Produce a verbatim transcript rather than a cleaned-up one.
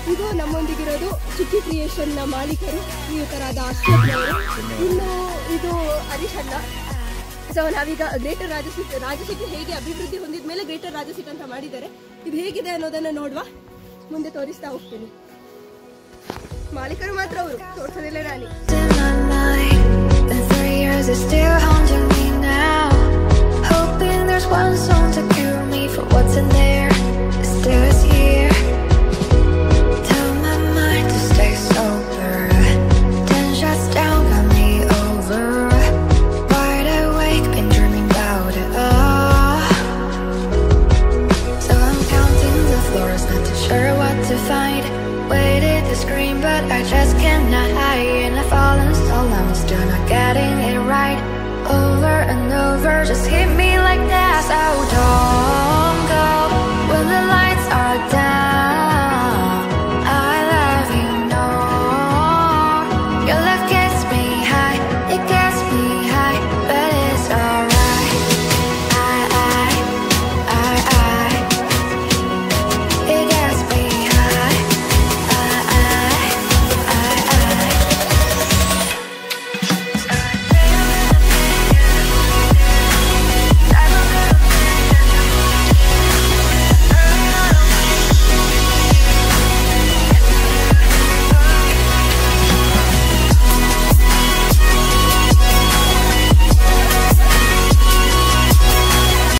ಇದು ನಮ್ಮೊಂದಿಗಿರೋದು ಚಿಕ್ಕಿ ಕ್ರಿಯೇಷನ್ನ ಮಾಲೀಕರು ಶ್ರೀಯುತರಾದ ಅಶ್ವಥ್ನವರು. ಇನ್ನು ಇದು ಹರೀಶ್ ಅಣ್ಣ. ಸೊ ನಾವೀಗ ಗ್ರೇಟರ್ ರಾಜಸೀಟ್ ರಾಜಸೀಟ್ ಹೇಗೆ ಅಭಿವೃದ್ಧಿ ಹೊಂದಿದ ಮೇಲೆ ಗ್ರೇಟರ್ ರಾಜಸೀಟ್ ಅಂತ ಮಾಡಿದ್ದಾರೆ. ಇದು ಹೇಗಿದೆ ಅನ್ನೋದನ್ನ ನೋಡುವ, ಮುಂದೆ ತೋರಿಸ್ತಾ ಹೋಗ್ತೀನಿ. ಮಾಲೀಕರು ಮಾತ್ರ ಅವರು, ತೋರಿಸೋದಿಲ್ಲ ರಾಣಿ. But I just cannot hide, and I've fallen so long, still not getting it right. Over and over, just hit me like that. So don't go when the lights are down.